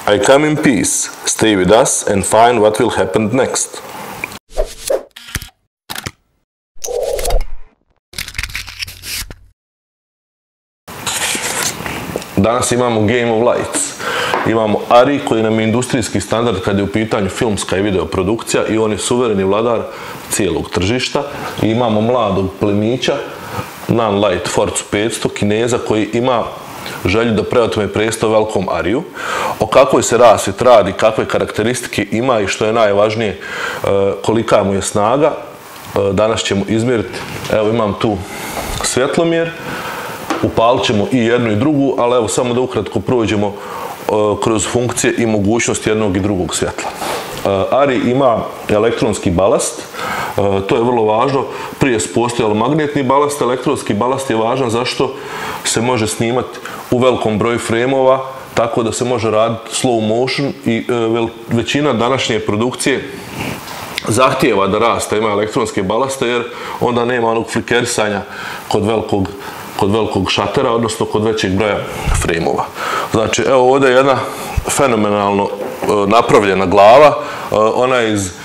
I come in peace. Stay with us and find what will happen next. Danas imamo Game of Lights. Imamo ARRI koji nam je industrijski standard kad je u pitanju filmska i videoprodukcija i on je suvereni vladar cijelog tržišta. I imamo mladog plemića, Nanlite Forza 500, Kineza koji ima želju da preotme presto velikom ARRIju. O kakvoj se rasvjet radi, kakve karakteristike ima i što je najvažnije, kolika mu je snaga, danas ćemo izmjeriti. Evo imam tu svjetlomjer. Upalit ćemo i jednu i drugu, ali evo samo da ukratko prođemo kroz funkcije i mogućnosti jednog i drugog svjetla. ARRI ima elektronski balast, to je vrlo važno. Prije se postojalo magnetni balast, elektronski balast je važan zašto se može snimati u velikom broju frame-ova, tako da se može raditi slow motion i većina današnje produkcije zahtijeva da rasta ima elektronske balaste jer onda nema onog flikerisanja kod velikog šatera, odnosno kod većeg broja frame-ova. Znači, evo ovdje je jedna fenomenalno napravljena glava, ona je iz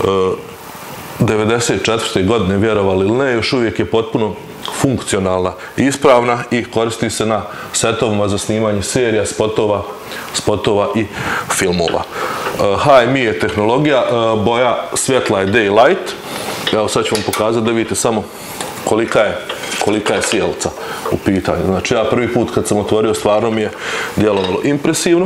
94. godine, vjerovali ili ne, još uvijek je potpuno funkcionalna i ispravna i koristi se na setovima za snimanje serija, spotova i filmova. HMI je tehnologija, boja svjetla je Daylight. Evo sad ću vam pokazati da vidite samo kolika je sjelca u pitanju. Znači ja prvi put kad sam otvorio stvarno mi je djelovalo impresivno.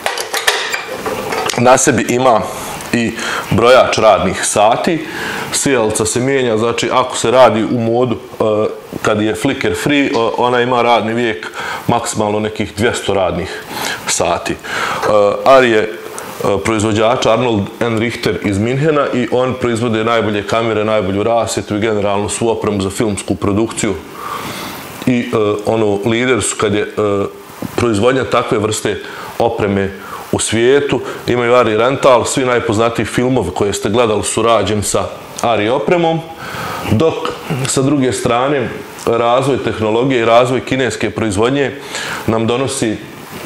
Na sebi ima i brojač radnih sati. Sjelca se mijenja, znači ako se radi u modu kad je flicker free, ona ima radni vijek maksimalno nekih 200 radnih sati. ARRI je proizvođač Arnold & Richter iz Minhena i on proizvode najbolje kamere, najbolju rasvjetu i generalno svu opremu za filmsku produkciju. I lideri su kad je proizvodnja takve vrste opreme u svijetu. Imaju ARRI Rental, svi najpoznatiji filmovi koje ste gledali su rađeni sa ARRI opremom, dok sa druge strane razvoj tehnologije i razvoj kineske proizvodnje nam donosi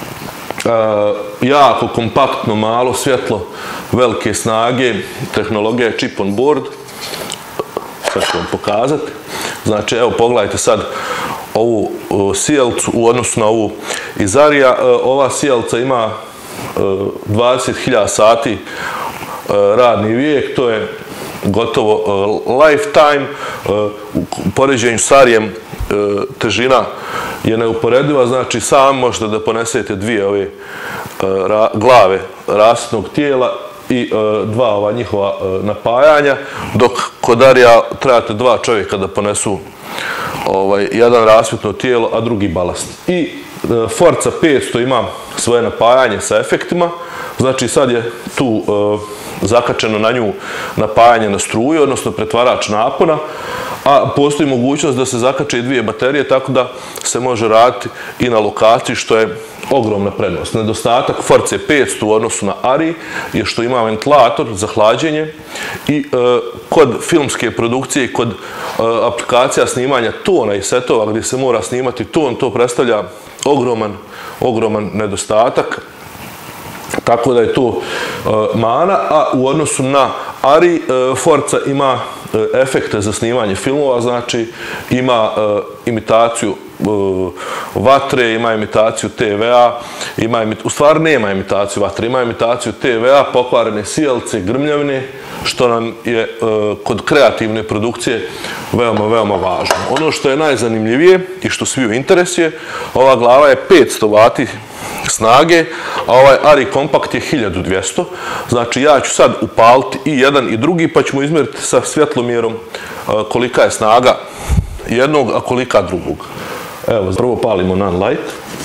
jako kompaktno, malo svjetlo, velike snage, tehnologija je chip on board. Sad ću vam pokazati. Znači, evo pogledajte sad ovu sjelcu u odnosu na ovu iz ARRIja. Ova sjelca ima 20.000 sati radni vijek, to je gotovo lifetime. U poređenju s ARRIjem težina je neuporediva, znači sam možete da ponesete dvije ove glave rasvjetnog tijela i dva ova njihova napajanja, dok kod ARRIja trebate dva čovjeka da ponesu jedan rasvjetno tijelo, a drugi balast. I Forza 500 ima svoje napajanje sa efektima, znači sad je tu zakačeno na nju napajanje na struju, odnosno pretvarač napona, a postoji mogućnost da se zakače i dvije baterije, tako da se može raditi i na lokaciji, što je ogromna prednost. Nedostatak Forza 500 u odnosu na ARRI je što ima ventilator za hlađenje i kod filmske produkcije i kod aplikacija snimanja tona i setova gdje se mora snimati ton, to predstavlja ogroman nedostatak. Tako da je to mana, a u odnosu na ARRI Forza ima efekte za snimanje filmova, znači ima imitaciju vatre, ima imitaciju TVA, u stvari nema imitaciju vatre, ima imitaciju TVA, pokvarene sjelce, grmljavine, što nam je kod kreativne produkcije veoma važno. Ono što je najzanimljivije i što sviju interesuje, ova glava je 500 W snage, a ovaj ARRI kompakt je 1200. Znači ja ću sad upaliti i jedan i drugi, pa ćemo izmjeriti sa svjetlomjerom kolika je snaga jednog, a kolika drugog. Evo, prvo palimo Nanlite.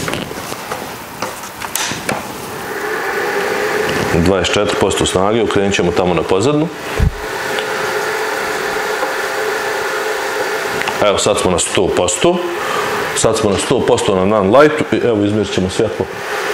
24% snage, okrenut ćemo tamo na pozadnu. Evo, sad smo na 100%. Sad smo na 100% na Nanlite. Evo, izmjerit ćemo svjetlo.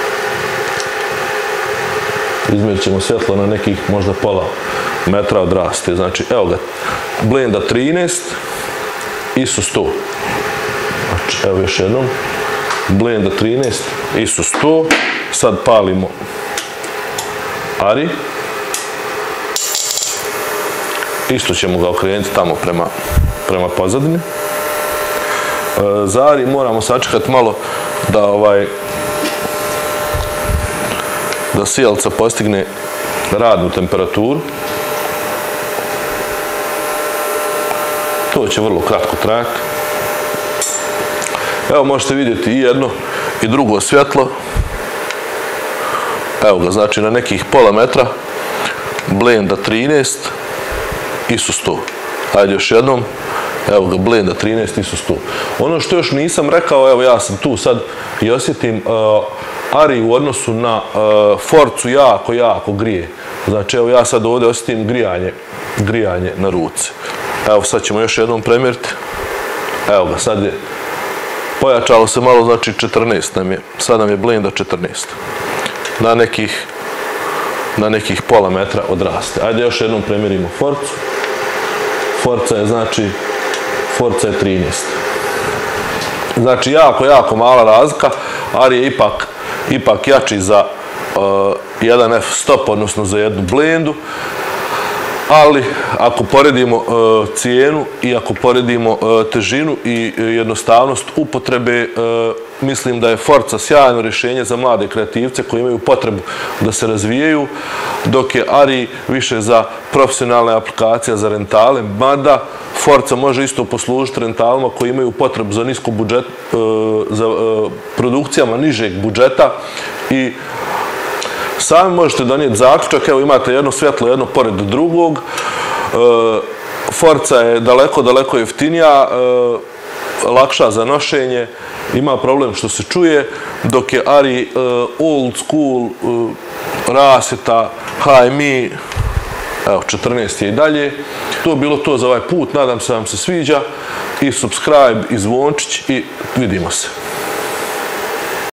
Izmjerit ćemo svjetlo na nekih možda pola metra od raste. Znači, evo ga, blenda 13, ISO 100. Znači, evo još jednom. Blenda 13, ISO 100. Sad palimo Ari. Isto ćemo ga okrenuti tamo prema pozadini. Za Ari moramo sačekati malo da sijalica postigne radnu temperaturu. To će vrlo kratko trajati. Evo možete vidjeti i jedno i drugo svjetlo. Evo ga, znači na nekih pola metra, blenda 13, ISO 100. Ajde još jednom, evo ga, blenda 13, ISO 100. Ono što još nisam rekao, evo ja sam tu sad i osjetim, Ari u odnosu na Forcu jako grije. Znači evo ja sad ovdje osjetim grijanje na ruci. Evo sad ćemo još jednom premjeriti. Evo ga, sad je pojačalo se malo, znači 14 sad nam je blenda 14. Na nekih pola metra odraste. Ajde još jednom premjerimo Forcu. Forca je 13. Znači jako mala razlika. Ari je ipak jači za 1F stop, odnosno za jednu blendu. Ali ako poredimo cijenu i ako poredimo težinu i jednostavnost upotrebe, mislim da je Forca sjajno rješenje za mlade kreativce koji imaju potrebu da se razvijaju, dok je Ari više za profesionalne aplikacije, za rentale, mada Forca može isto poslužiti rentalima koji imaju potrebu za nisko budžet, za produkcijama nižeg budžeta i sami možete donijeti zaključak. Evo imate jedno svjetlo, jedno pored drugog. Forca je daleko jeftinija, lakša za nošenje, ima problem što se čuje, dok je Ari old school, rasvjeta, HMI, evo 14 je i dalje. To je bilo to za ovaj put, nadam se da vam se sviđa. I subscribe, i zvončić i vidimo se.